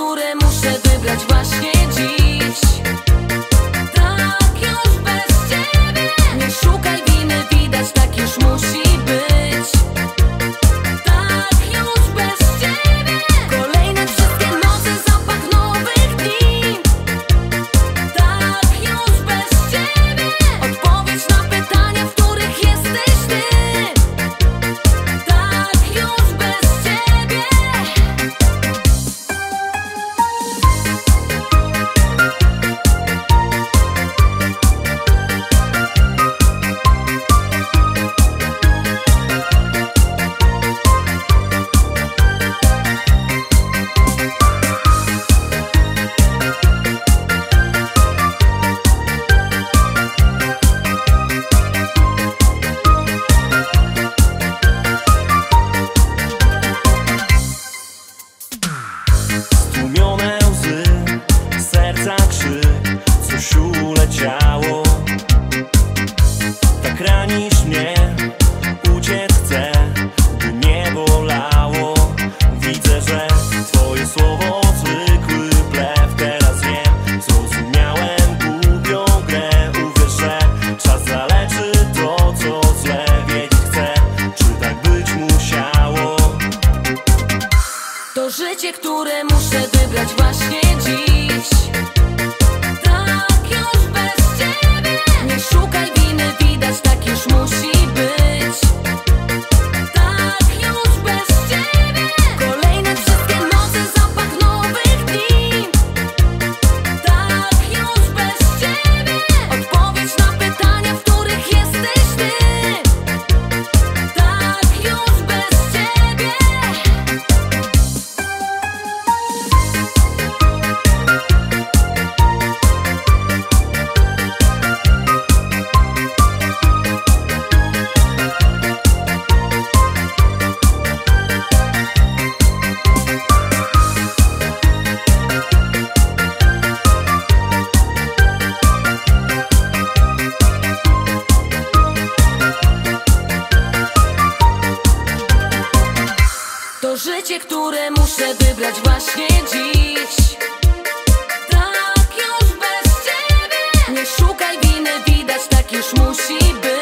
które muszę wybrać właśnie dziś. Tak już bez ciebie. Nie szukaj winy, widać, tak już musi być. Tak już bez ciebie. Kolejne wszystkie noce, zapach nowych dni. Tak już bez ciebie. Odpowiedź na pytania, w których jesteś ty. Tak już bez ciebie. Stłumione łzy, serca krzyk, coś uleciało. Tak ranisz mnie, uciec chcę, by nie bolało. Widzę, że twoje słowo zwykły blef. Teraz wiem, zrozumiałem głupią grę. Uwierz, że czas zaleczy to, co złe. Wiedzieć chcę, czy tak być musiało. To życie, które muszę wybrać właśnie dziś. Tak już bez ciebie. Nie szukaj winy, widać, tak już musi być. Tak już bez ciebie. Kolejne wszystkie noce, zapach nowych dni. Tak już bez ciebie. Odpowiedź na pytania, w których jesteś ty. Tak już bez ciebie. To życie, które muszę wybrać właśnie dziś. Tak już bez ciebie. Nie szukaj winy, widać, tak już musi być.